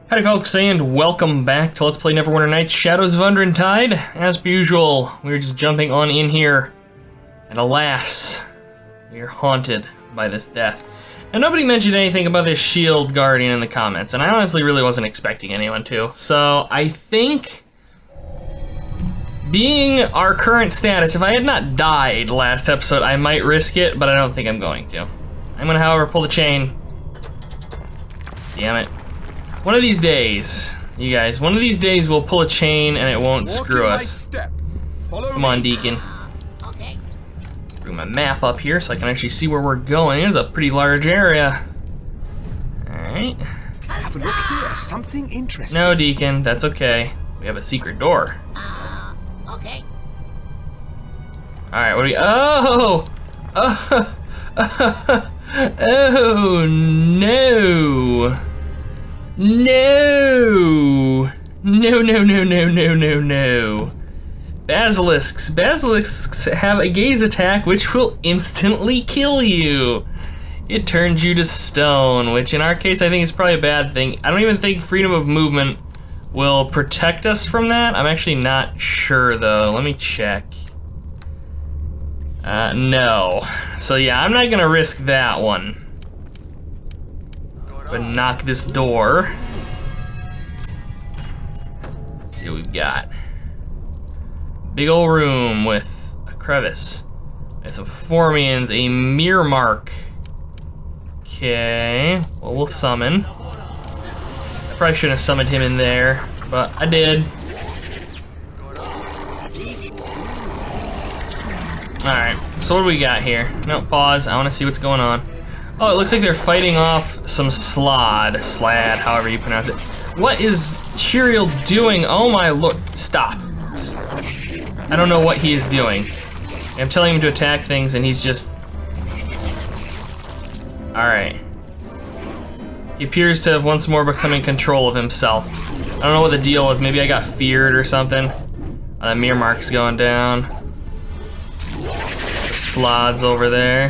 Howdy folks, and welcome back to Let's Play Neverwinter Nights, Shadows of Undrentide. As per usual, we're just jumping on in here, and alas, we are haunted by this death. And nobody mentioned anything about this shield guardian in the comments, and I honestly really wasn't expecting anyone to. So I think, being our current status, if I had not died last episode, I might risk it, but I don't think I'm going to. I'm gonna, however, pull the chain. Damn it. One of these days, you guys, one of these days we'll pull a chain and it won't screw us. Come on, Deacon. Okay. Bring my map up here so I can actually see where we're going. It's a pretty large area. Alright. Have a look here, something interesting. No, Deacon, that's okay. We have a secret door. Okay. Alright, what do we... Oh! Oh! Oh, no! No! No, no, no, no, no, no, no. Basilisks. Basilisks have a gaze attack which will instantly kill you. It turns you to stone, which in our case I think is probably a bad thing. I don't even think freedom of movement will protect us from that. I'm actually not sure though. Let me check. No. So yeah, I'm not gonna risk that one. But knock this door. Let's see what we've got. Big old room with a crevice. And some Formians, a mirror mark. Okay, well we'll summon. I probably shouldn't have summoned him in there, but I did. Alright, so what do we got here? No, pause, I wanna see what's going on. Oh, it looks like they're fighting off some slad, however you pronounce it. What is Cheeriel doing? Oh my lord, stop. I don't know what he is doing. I'm telling him to attack things and he's just... Alright. He appears to have once more become in control of himself. I don't know what the deal is, maybe I got feared or something. The mirror mark's going down. Slides over there.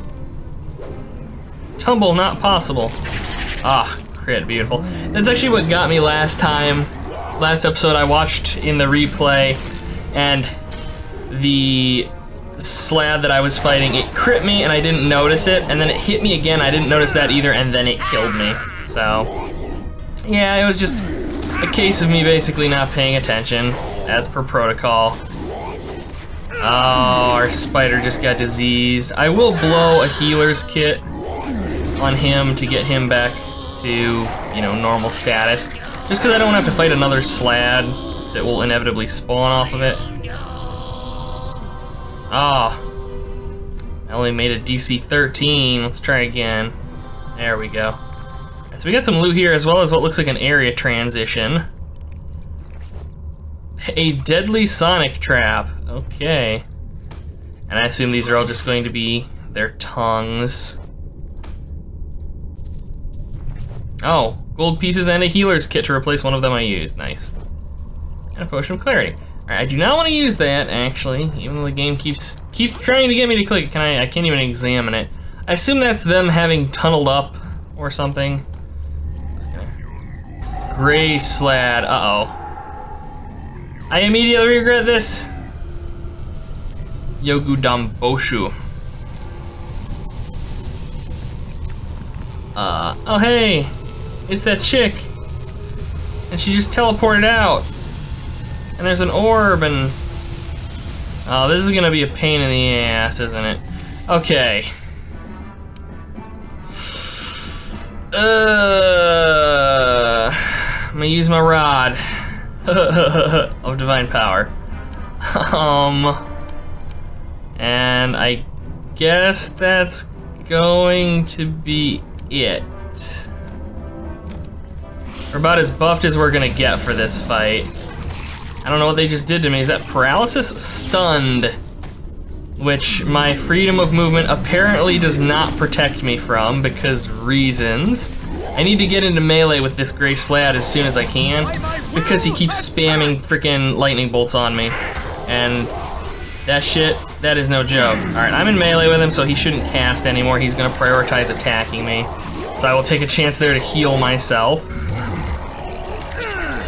Tumble not possible. Ah, crit, beautiful. That's actually what got me last time. Last episode I watched in the replay, and the slab that I was fighting, it crit me and I didn't notice it, and then it hit me again, I didn't notice that either, and then it killed me. So, yeah, it was just a case of me basically not paying attention, as per protocol. Oh, our spider just got diseased. I will blow a healer's kit on him to get him back to, you know, normal status. Just because I don't want to have to fight another slad that will inevitably spawn off of it. Ah, I only made a DC 13. Let's try again. There we go. So we got some loot here as well as what looks like an area transition. A deadly sonic trap. Okay. And I assume these are all just going to be their tongues. Oh, gold pieces and a healer's kit to replace one of them I used. Nice. And a potion of clarity. Alright, I do not want to use that, actually, even though the game keeps trying to get me to click it. I can't even examine it. I assume that's them having tunneled up or something. Okay. Gray slad, uh-oh. I immediately regret this. Yogu Damboshu. Oh hey, it's that chick. And she just teleported out. And there's an orb and... Oh, this is gonna be a pain in the ass, isn't it? Okay. I'm gonna use my rod of divine power. And I guess that's going to be it. We're about as buffed as we're gonna get for this fight. I don't know what they just did to me. Is that paralysis? Stunned. Which my freedom of movement apparently does not protect me from because reasons. I need to get into melee with this gray slad as soon as I can because he keeps spamming freaking lightning bolts on me. And that shit, that is no joke. Alright, I'm in melee with him, so he shouldn't cast anymore. He's gonna prioritize attacking me. So I will take a chance there to heal myself.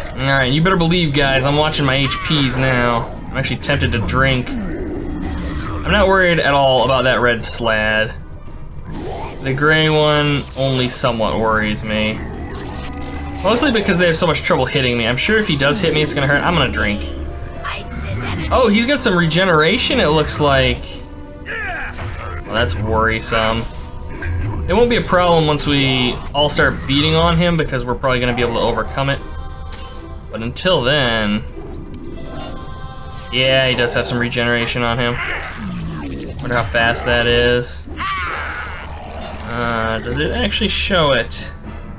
Alright, you better believe, guys, I'm watching my HPs now. I'm actually tempted to drink. I'm not worried at all about that red slad. The gray one only somewhat worries me. Mostly because they have so much trouble hitting me. I'm sure if he does hit me, it's gonna hurt. I'm gonna drink. Oh, he's got some regeneration, it looks like. Well, that's worrisome. It won't be a problem once we all start beating on him because we're probably gonna be able to overcome it. But until then... Yeah, he does have some regeneration on him. Wonder how fast that is. Does it actually show it?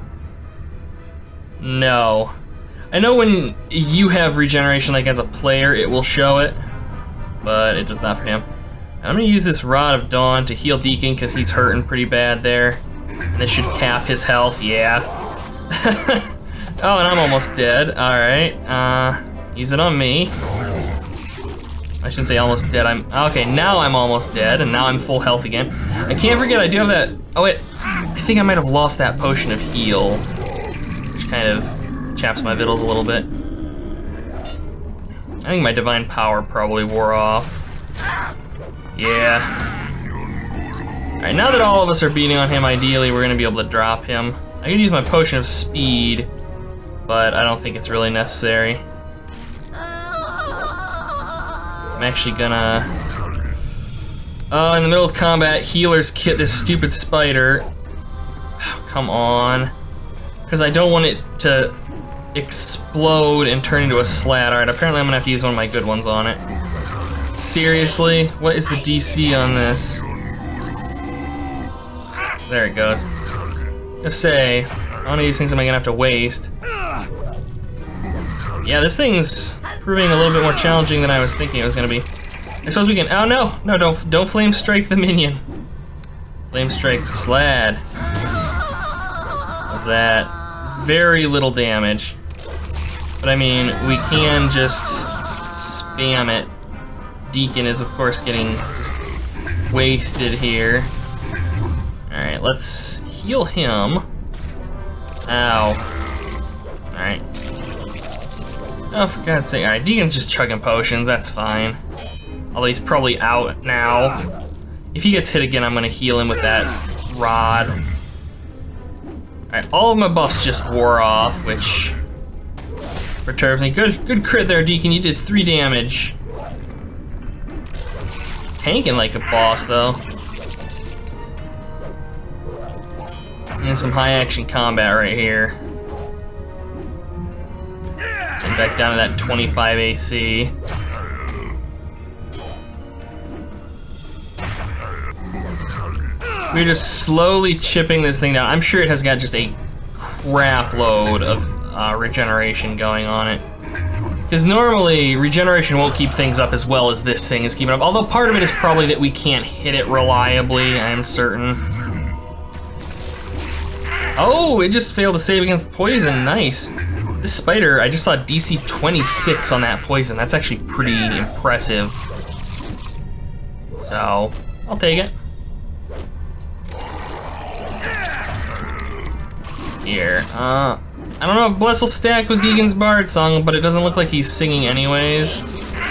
No. I know when you have regeneration, like as a player, it will show it, but it does not for him. I'm gonna use this Rod of Dawn to heal Deacon because he's hurting pretty bad there. And this should cap his health, yeah. Oh, and I'm almost dead, all right. Use it on me. I shouldn't say almost dead, okay, now I'm almost dead, and now I'm full health again. I can't forget I do have that, oh wait, I think I might have lost that potion of heal, which kind of chaps my vittles a little bit. I think my divine power probably wore off. Yeah. Alright, now that all of us are beating on him, ideally we're gonna be able to drop him. I could use my potion of speed, but I don't think it's really necessary. I'm actually gonna... Oh, in the middle of combat, healers kit this stupid spider. Oh, come on. Because I don't want it to explode and turn into a slat. Alright, apparently I'm gonna have to use one of my good ones on it. Seriously? What is the DC on this? There it goes. Just say, one of these things am I gonna have to waste. Yeah, this thing's proving a little bit more challenging than I was thinking it was gonna be. I suppose we can, oh no, no, don't flame strike the minion. Flame strike the slad. What's that? Very little damage. But I mean, we can just spam it. Deacon is of course getting just wasted here. Alright, let's heal him. Ow. Alright. Oh, for God's sake. Alright, Deacon's just chugging potions, that's fine. Although he's probably out now. If he gets hit again, I'm gonna heal him with that rod. Alright, all of my buffs just wore off, which perturbs me. Good crit there, Deacon, you did 3 damage. Tanking like a boss, though. And some high action combat right here. So I'm back down to that 25 AC. We're just slowly chipping this thing down. I'm sure it has got just a crap load of regeneration going on it. Because normally, regeneration won't keep things up as well as this thing is keeping up. Although part of it is probably that we can't hit it reliably, I'm certain. Oh, it just failed to save against poison, nice. This spider, I just saw DC 26 on that poison. That's actually pretty impressive. So, I'll take it. Here, I don't know if Bless will stack with Deacon's Bard song, but it doesn't look like he's singing anyways.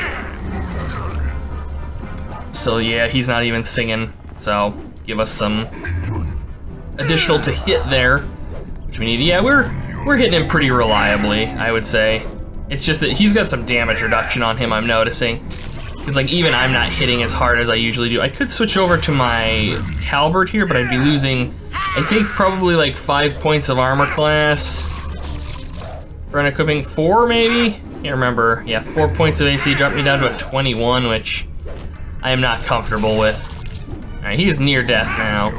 So yeah, he's not even singing, so give us some additional to hit there, which we need. Yeah, we're hitting him pretty reliably, I would say. It's just that he's got some damage reduction on him, I'm noticing. Because like even I'm not hitting as hard as I usually do. I could switch over to my halberd here, but I'd be losing, I think, probably like 5 points of armor class. For an equipping 4 maybe? Can't remember. Yeah, 4 points of AC dropped me down to a 21, which I am not comfortable with. Alright, he is near death now.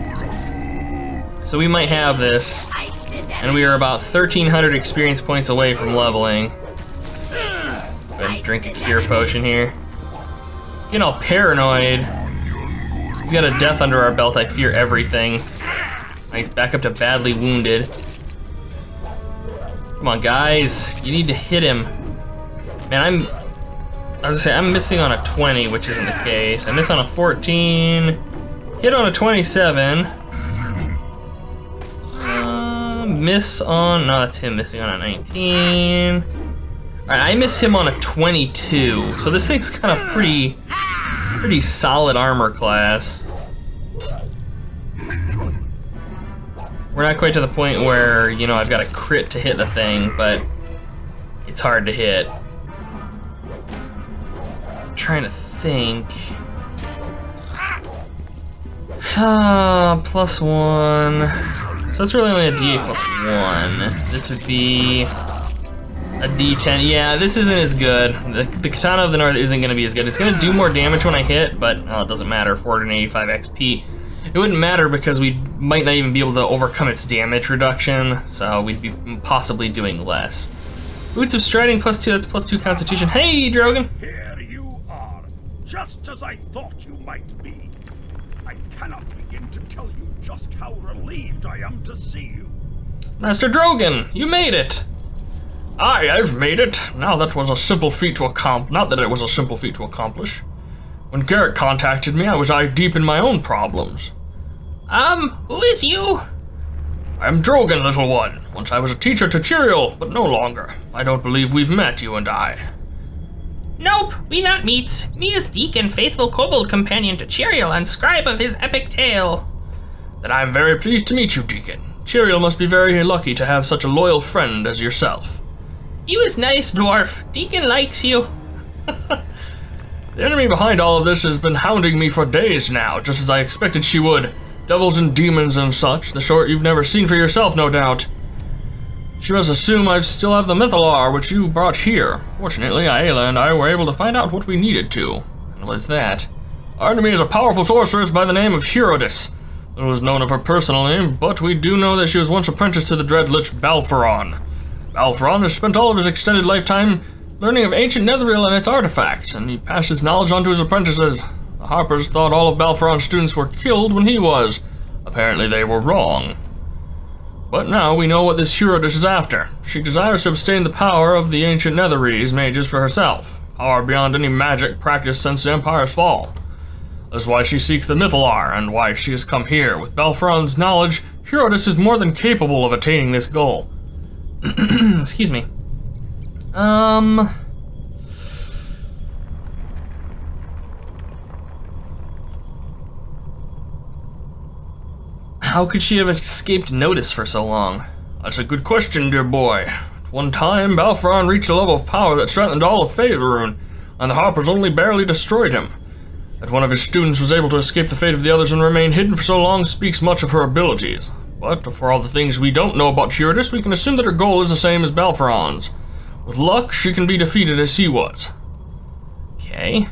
So we might have this. And we are about 1,300 experience points away from leveling. Go ahead and drink a cure potion here. Getting all paranoid. We got a death under our belt, I fear everything. Nice, back up to badly wounded. Come on, guys, you need to hit him. Man, I was gonna say, I'm missing on a 20, which isn't the case. I miss on a 14, hit on a 27. miss on, no, that's him missing on a 19. All right, I miss him on a 22. So this thing's kind of pretty solid armor class. We're not quite to the point where, you know, I've got a crit to hit the thing, but it's hard to hit. I'm trying to think. +1. So that's really only a D8 +1. This would be a D10. Yeah, this isn't as good. The Katana of the North isn't gonna be as good. It's gonna do more damage when I hit, but it doesn't matter. 485 XP. It wouldn't matter because we might not even be able to overcome its damage reduction, so we'd be possibly doing less. Boots of Striding +2, that's +2 Constitution. Hey, Drogan! Here you are, just as I thought you might be. I cannot begin to tell you just how relieved I am to see you. Master Drogan, you made it! Aye, I've made it. Now that was a simple feat to accomplish. Not that it was a simple feat to accomplish. When Garrett contacted me, I was eye deep in my own problems. Who is you? I'm Drogan, little one. Once I was a teacher to Chiriel, but no longer. I don't believe we've met, you and I. Nope, we not meets. Me is Deacon, faithful kobold companion to Chiriel and scribe of his epic tale. Then I'm very pleased to meet you, Deacon. Chiriel must be very lucky to have such a loyal friend as yourself. You is nice, dwarf. Deacon likes you. The enemy behind all of this has been hounding me for days now, just as I expected she would. Devils and demons and such, the sort you've never seen for yourself, no doubt. She must assume I still have the Mythalar, which you brought here. Fortunately, Aela and I were able to find out what we needed to. And what's that? Our enemy is a powerful sorceress by the name of Herodis. Little is known of her personal name, but we do know that she was once apprenticed to the Dread Lich Balforon. Balforon has spent all of his extended lifetime learning of ancient Netheril and its artifacts, and he passed his knowledge on to his apprentices. The Harpers thought all of Balforon's students were killed when he was. Apparently they were wrong. But now we know what this Herodis is after. She desires to obtain the power of the ancient Netherese mages for herself. Power beyond any magic practiced since the Empire's fall. That's why she seeks the Mythalar, and why she has come here. With Balforon's knowledge, Herodis is more than capable of attaining this goal. Excuse me. How could she have escaped notice for so long? That's a good question, dear boy. At one time, Balforon reached a level of power that strengthened all of Faerun, and the Harpers only barely destroyed him. That one of his students was able to escape the fate of the others and remain hidden for so long speaks much of her abilities. But for all the things we don't know about Herodis, we can assume that her goal is the same as Balforon's. With luck, she can be defeated as he was. Okay.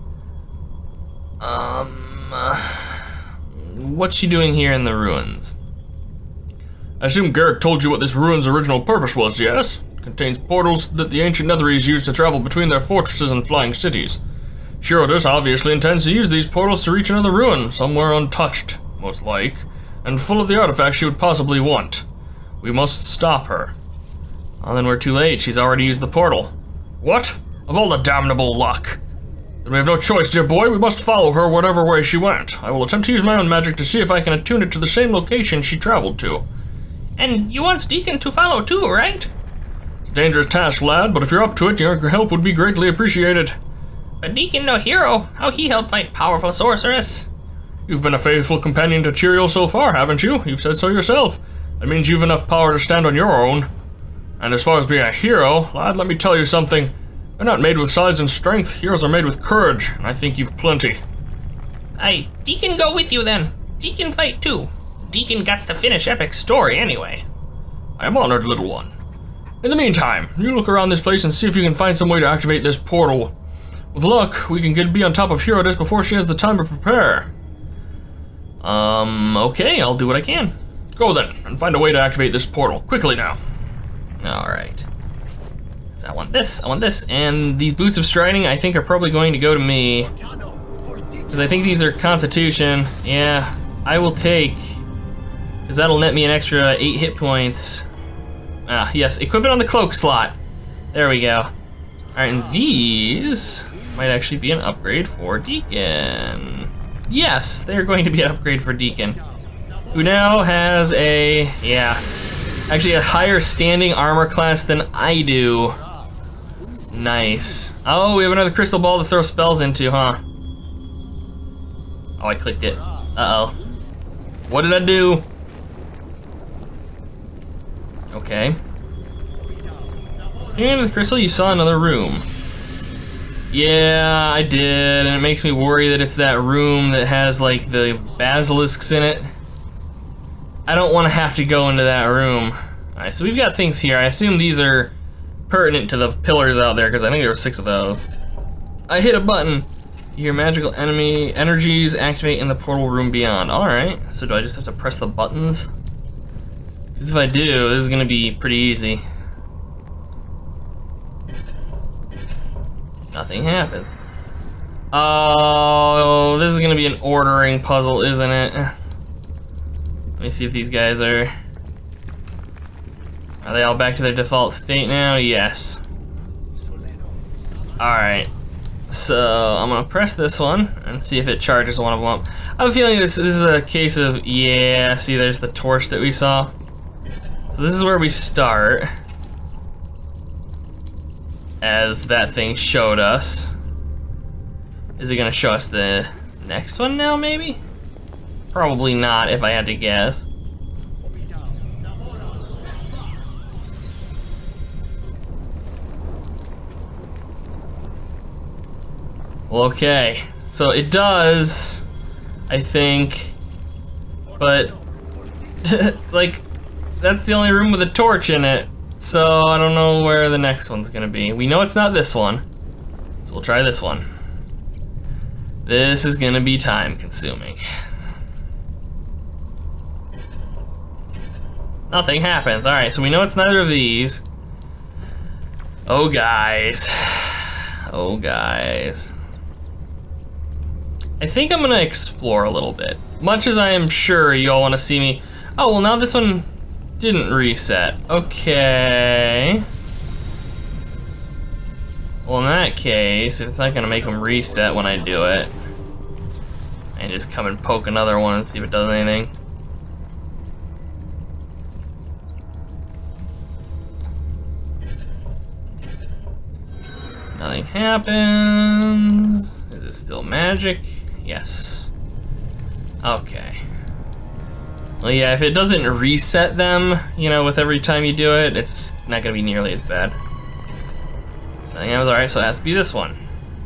What's she doing here in the ruins? I assume Garrick told you what this ruin's original purpose was, yes? It contains portals that the ancient Netherese used to travel between their fortresses and flying cities. Herodis obviously intends to use these portals to reach another ruin, somewhere untouched, most like, and full of the artifacts she would possibly want. We must stop her. Well, then we're too late. She's already used the portal. What? Of all the damnable luck. Then we have no choice, dear boy. We must follow her whatever way she went. I will attempt to use my own magic to see if I can attune it to the same location she traveled to. And you want Deacon to follow too, right? It's a dangerous task, lad, but if you're up to it, your help would be greatly appreciated. But Deacon no hero. How he help fight powerful sorceress? You've been a faithful companion to Chiriel so far, haven't you? You've said so yourself. That means you've enough power to stand on your own. And as far as being a hero, lad, let me tell you something. They're not made with size and strength. Heroes are made with courage, and I think you've plenty. Aye, Deacon go with you then. Deacon fight too. Deacon gets to finish Epic's story anyway. I am honored, little one. In the meantime, you look around this place and see if you can find some way to activate this portal. With luck, we can be on top of Herodis before she has the time to prepare. Okay, I'll do what I can. Go then, and find a way to activate this portal. Quickly now. Alright. So I want this, and these Boots of Striding I think are probably going to go to me. Because I think these are Constitution. Yeah, I will take, because that'll net me an extra 8 hit points. Ah, yes, equip it on the cloak slot. There we go. Alright, and these might actually be an upgrade for Deacon. Yes, they're going to be an upgrade for Deacon, who now has a, yeah, actually a higher standing armor class than I do. Nice. Oh, we have another crystal ball to throw spells into, huh? Oh, I clicked it. Uh-oh. What did I do? Okay. And the crystal, you saw another room. Yeah, I did, and it makes me worry that it's that room that has like the basilisks in it. I don't want to have to go into that room. Alright, so we've got things here. I assume these are pertinent to the pillars out there, because I think there were 6 of those. I hit a button. You hear magical enemy energies activate in the portal room beyond. Alright, so do I just have to press the buttons? Because if I do, this is going to be pretty easy. Nothing happens. Oh, this is going to be an ordering puzzle, isn't it? Let me see if these guys are they all back to their default state now? Yes. Alright. So, I'm gonna press this one and see if it charges one of them up. I have a feeling this is a case of, yeah, see there's the torch that we saw. So this is where we start. As that thing showed us. Is it gonna show us the next one now, maybe? Probably not, if I had to guess. Okay, so it does, I think, but like that's the only room with a torch in it, so I don't know where the next one's gonna be. We know it's not this one, so we'll try this one. This is gonna be time consuming. Nothing happens. Alright, so we know it's neither of these. Oh guys. Oh guys. I think I'm gonna explore a little bit. Much as I am sure you all wanna see me. Oh, well now this one didn't reset. Okay. Well, in that case, if it's not gonna make them reset when I do it, I just come and poke another one and see if it does anything. Nothing happens. Is it still magic? Yes. Okay. Well, yeah, if it doesn't reset them, you know, with every time you do it, it's not gonna be nearly as bad. Nothing happens. Alright, so it has to be this one.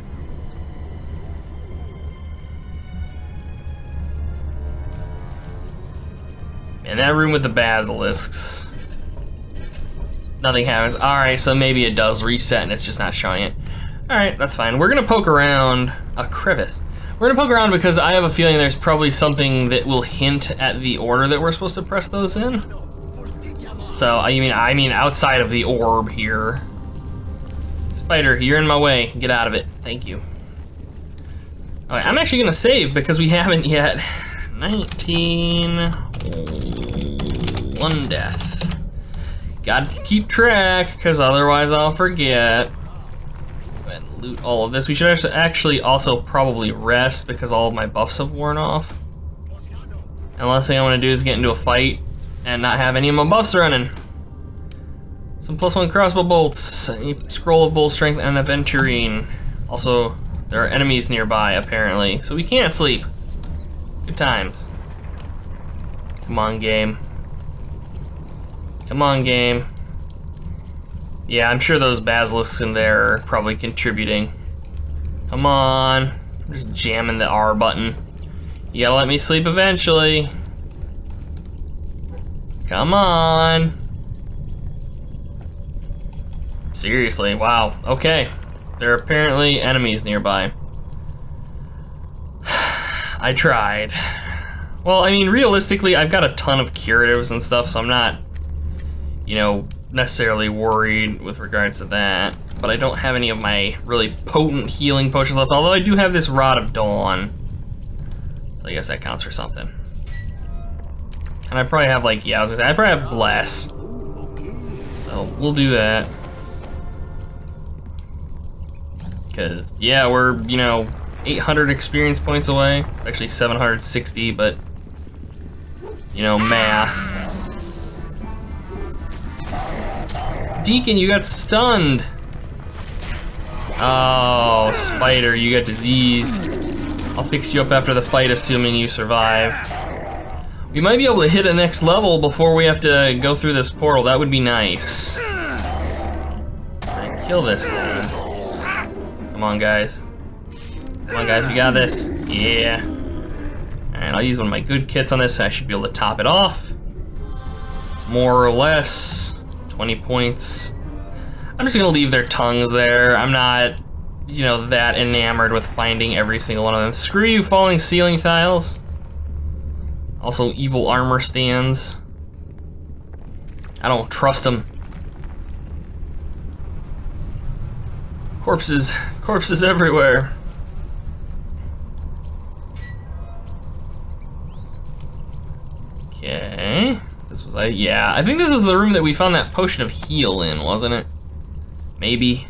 And that room with the basilisks. Nothing happens. Alright, so maybe it does reset and it's just not showing it. Alright, that's fine. We're gonna poke around a crevice. We're gonna poke around because I have a feeling there's probably something that will hint at the order that we're supposed to press those in. So, I mean outside of the orb here. Spider, you're in my way. Get out of it. Thank you. Alright, I'm actually gonna save because we haven't yet. 19... 1 death. Gotta keep track, because otherwise I'll forget. Go ahead and loot all of this. We should actually also probably rest, because all of my buffs have worn off. And the last thing I want to do is get into a fight and not have any of my buffs running. Some +1 crossbow bolts, a scroll of bull strength, and aventurine. Also, there are enemies nearby, apparently, so we can't sleep. Good times. Come on, game. Come on, game. Yeah, I'm sure those basilisks in there are probably contributing. Come on. I'm just jamming the R button. You gotta let me sleep eventually. Come on. Seriously, wow. Okay. There are apparently enemies nearby. I tried. Well, I mean, realistically, I've got a ton of curatives and stuff, so I'm not, you know, necessarily worried with regards to that. But I don't have any of my really potent healing potions left, although I do have this Rod of Dawn. So I guess that counts for something. And I probably have, like, yeah, I was gonna say, I probably have Bless. So we'll do that. Because, yeah, we're, you know, 800 experience points away. It's actually 760, but, you know, math. Deacon, you got stunned. Oh, Spider, you got diseased. I'll fix you up after the fight, assuming you survive. We might be able to hit a next level before we have to go through this portal. That would be nice. Right, kill this thing. Come on, guys. Come on, guys, we got this. Yeah. Alright, I'll use one of my good kits on this. I should be able to top it off. More or less. 20 points. I'm just gonna leave their tongues there. I'm not, you know, that enamored with finding every single one of them. Screw you, falling ceiling tiles. Also, evil armor stands. I don't trust them. Corpses. Corpses everywhere. Okay. This was yeah, I think this is the room that we found that potion of heal in, wasn't it? Maybe.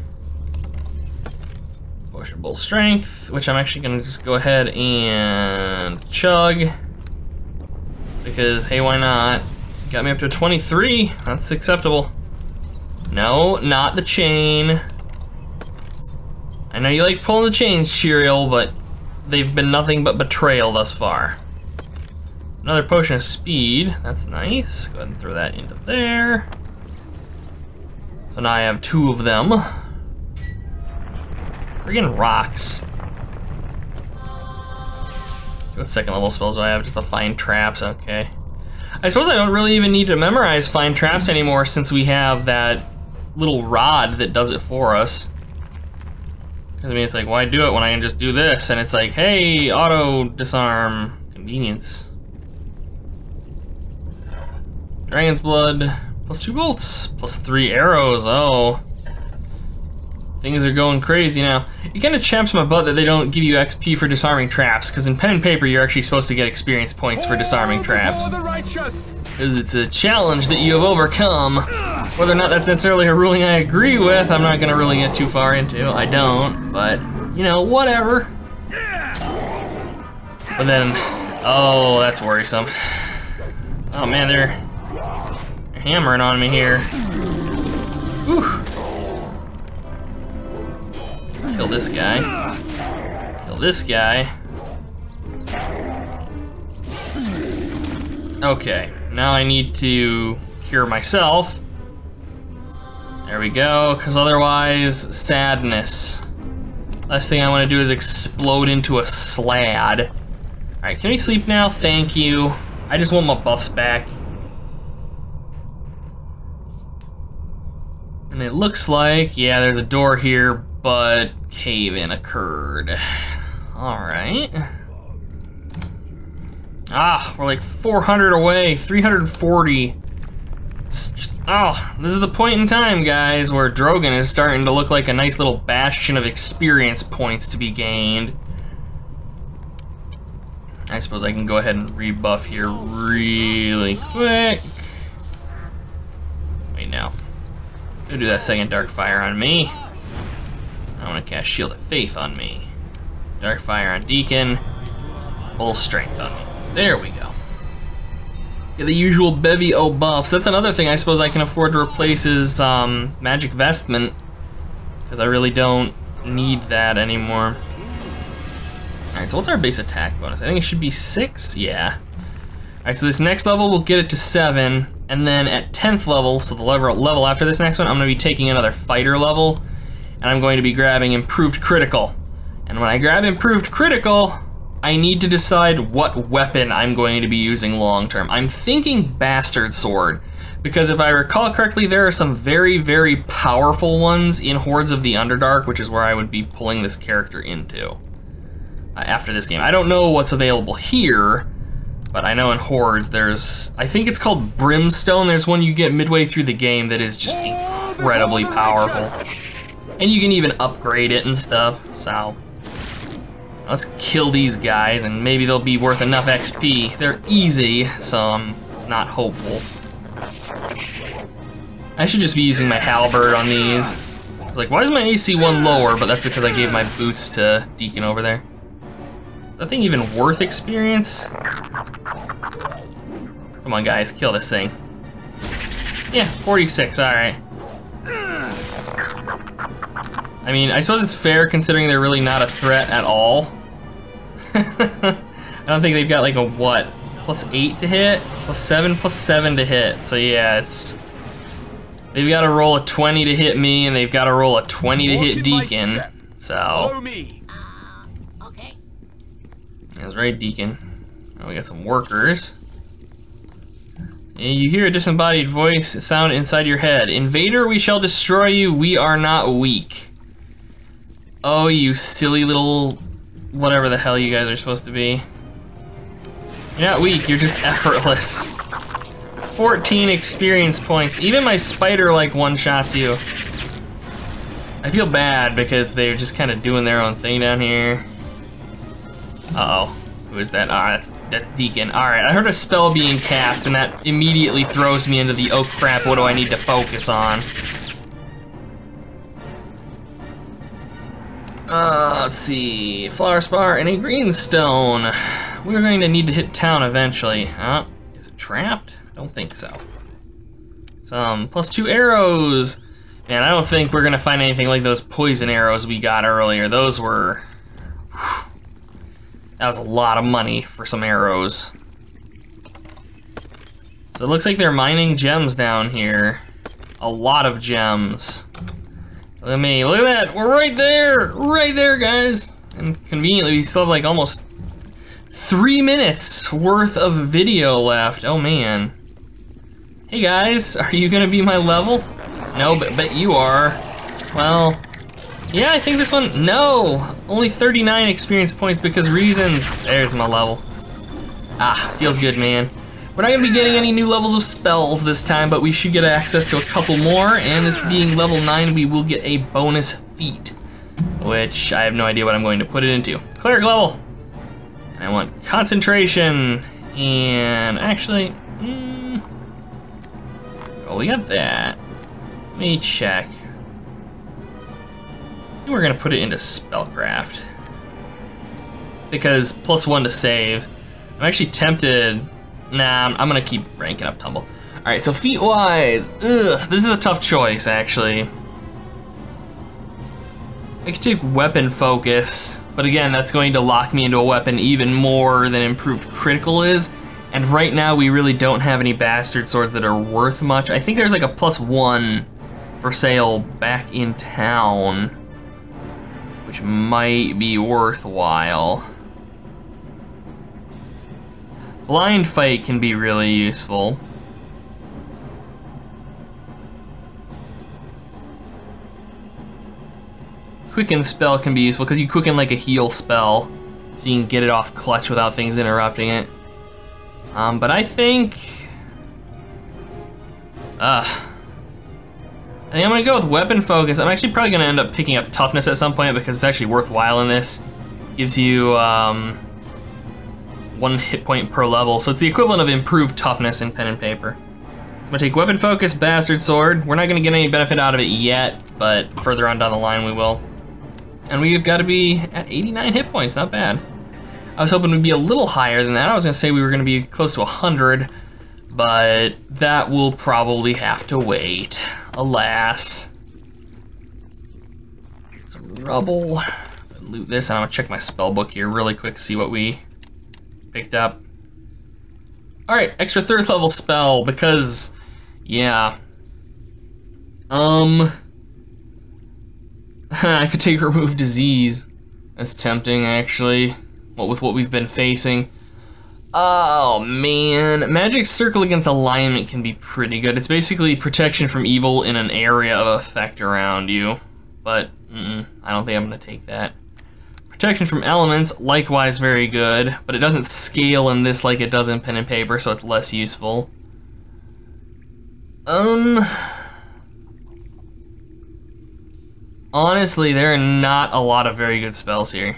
Potion of bull strength, which I'm actually gonna just go ahead and chug. Because, hey, why not? Got me up to 23, that's acceptable. No, not the chain. I know you like pulling the chains, Cheerial, but they've been nothing but betrayal thus far. Another potion of speed, that's nice. Go ahead and throw that into there. So now I have 2 of them. Friggin' rocks. What second level spells do I have? Just a find traps, okay. I suppose I don't really even need to memorize find traps anymore since we have that little rod that does it for us. Because I mean, it's like, why do it when I can just do this? And it's like, hey, auto disarm, convenience. Dragon's blood, plus 2 bolts, plus 3 arrows, oh. Things are going crazy now. It kind of chaps my butt that they don't give you XP for disarming traps, because in pen and paper you're actually supposed to get experience points for disarming traps. Because it's a challenge that you have overcome. Whether or not that's necessarily a ruling I agree with, I'm not gonna really get too far into. I don't, but, you know, whatever. But then, oh, that's worrisome. Oh man, they're hammering on me here. Whew. Kill this guy. Kill this guy. Okay, now I need to cure myself. There we go, because otherwise, sadness. Last thing I want to do is explode into a slad. Alright, can we sleep now? Thank you. I just want my buffs back. And it looks like, yeah, there's a door here, but cave-in occurred. Alright. Ah, we're like 400 away, 340. It's just, oh, this is the point in time, guys, where Drogan is starting to look like a nice little bastion of experience points to be gained. I suppose I can go ahead and rebuff here really quick. Wait, now. Go do that second Dark Fire on me. I want to cast Shield of Faith on me. Dark Fire on Deacon. Bull Strength on me. There we go. Get the usual bevy o buffs. That's another thing I suppose I can afford to replace is Magic Vestment. Because I really don't need that anymore. Alright, so what's our base attack bonus? I think it should be 6, yeah. Alright, so this next level we'll get it to 7. And then at 10th level, so the level after this next one, I'm going to be taking another fighter level, and I'm going to be grabbing Improved Critical. And when I grab Improved Critical, I need to decide what weapon I'm going to be using long term. I'm thinking Bastard Sword, because if I recall correctly, there are some very, very powerful ones in Hordes of the Underdark, which is where I would be pulling this character into after this game. I don't know what's available here, but I know in Hordes there's, I think it's called Brimstone. There's one you get midway through the game that is just incredibly powerful. And you can even upgrade it and stuff, so. Let's kill these guys and maybe they'll be worth enough XP. They're easy, so I'm not hopeful. I should just be using my halberd on these. I was like, why is my AC 1 lower? But that's because I gave my boots to Deacon over there. Is that thing even worth experience? Come on, guys, kill this thing. Yeah, 46, all right. I mean, I suppose it's fair considering they're really not a threat at all. I don't think they've got like a what? +8 to hit, +7 to hit. So yeah, it's... They've got to roll a 20 to hit me, and they've got to roll a 20 to hit Deacon. So... Follow me. Okay. That was right, Deacon. Now we got some workers. You hear a disembodied voice sound inside your head. Invader, we shall destroy you. We are not weak. Oh, you silly little... whatever the hell you guys are supposed to be. You're not weak, you're just effortless. 14 experience points. Even my spider like one-shots you. I feel bad because they're just kind of doing their own thing down here. Uh-oh. Who is that? Ah, that's Deacon. Alright, I heard a spell being cast and that immediately throws me into the oh crap, what do I need to focus on? Let's see. Flower spar and a greenstone. We're going to need to hit town eventually. Is it trapped? I don't think so. Some +2 arrows. Man, I don't think we're gonna find anything like those poison arrows we got earlier. Those were... whew, that was a lot of money for some arrows. So it looks like they're mining gems down here. A lot of gems. Look at me, look at that, we're right there, guys. And conveniently, we still have like almost 3 minutes worth of video left. Oh man. Hey guys, are you gonna be my level? No, but bet you are. Well, yeah, I think this one, no. Only 39 experience points because reasons. There's my level. Ah, feels good, man. We're not gonna be getting any new levels of spells this time, but we should get access to a couple more, and this being level 9, we will get a bonus feat, which I have no idea what I'm going to put it into. Cleric level. And I want concentration, and actually, well, we got that. Let me check. I think we're gonna put it into spellcraft, because +1 to save. I'm actually tempted. Nah, I'm gonna keep ranking up Tumble. All right, so feat-wise, this is a tough choice, actually. I could take weapon focus, but again, that's going to lock me into a weapon even more than improved critical is. And right now, we really don't have any bastard swords that are worth much. I think there's like a +1 for sale back in town, which might be worthwhile. Blind fight can be really useful. Quicken spell can be useful because you quicken like a heal spell, so you can get it off clutch without things interrupting it. But I think I think I'm gonna go with weapon focus. I'm actually probably gonna end up picking up toughness at some point because it's actually worthwhile in this. Gives you 1 hit point per level, so it's the equivalent of improved toughness in pen and paper. I'm gonna take weapon focus, bastard sword. We're not gonna get any benefit out of it yet, but further on down the line we will. And we've got to be at 89 hit points, not bad. I was hoping we'd be a little higher than that. I was gonna say we were gonna be close to 100, but that will probably have to wait, alas. Get some rubble, loot this, and I'm gonna check my spell book here really quick to see what we picked up. All right, extra 3rd level spell because, yeah. I could take remove disease. That's tempting, actually. What with what we've been facing. Oh man, magic circle against alignment can be pretty good. It's basically protection from evil in an area of effect around you, but I don't think I'm gonna take that. Protection from elements, likewise very good, but it doesn't scale in this like it does in pen and paper, so it's less useful. Honestly, there are not a lot of very good spells here.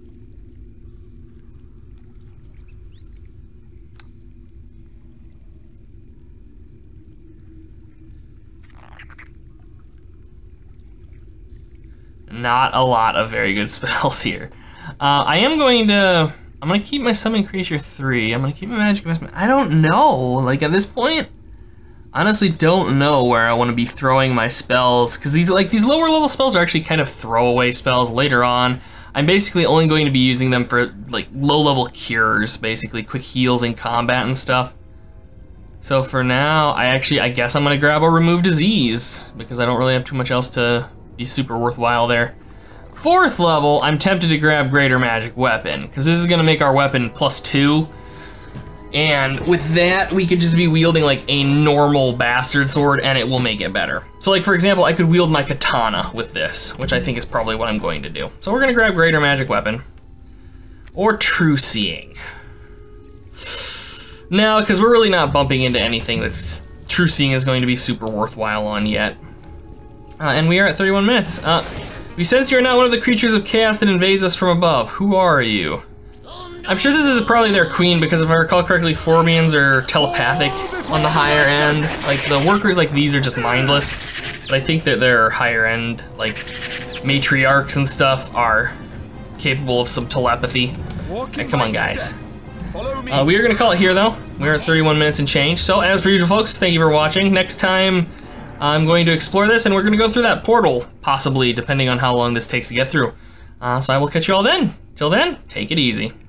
Not a lot of very good spells here. I'm gonna keep my summon creature 3. I'm gonna keep my magic investment. I don't know, like at this point, Honestly, don't know where I want to be throwing my spells, because these lower level spells are actually kind of throwaway spells later on. I'm basically only going to be using them for like low level cures, basically quick heals in combat and stuff. So for now, I guess I'm gonna grab a remove disease, because I don't really have too much else to be super worthwhile there. 4th level, I'm tempted to grab greater magic weapon, because this is gonna make our weapon +2. And with that, we could just be wielding like a normal bastard sword and it will make it better. So like, for example, I could wield my katana with this, which I think is probably what I'm going to do. So we're gonna grab greater magic weapon. Or true seeing. No, because we're really not bumping into anything that's true seeing is going to be super worthwhile on yet. And we are at 31 minutes. We sense you're not one of the creatures of chaos that invades us from above. Who are you? I'm sure this is probably their queen, because if I recall correctly, Formians are telepathic on the higher end. Like, the workers like these are just mindless. But I think that their higher end, like, matriarchs and stuff are capable of some telepathy. Okay, come on, guys. We are gonna call it here, though. We're at 31 minutes and change. So, as per usual, folks, thank you for watching. Next time, I'm going to explore this, and we're gonna go through that portal, possibly, depending on how long this takes to get through. So I will catch you all then. Till then, take it easy.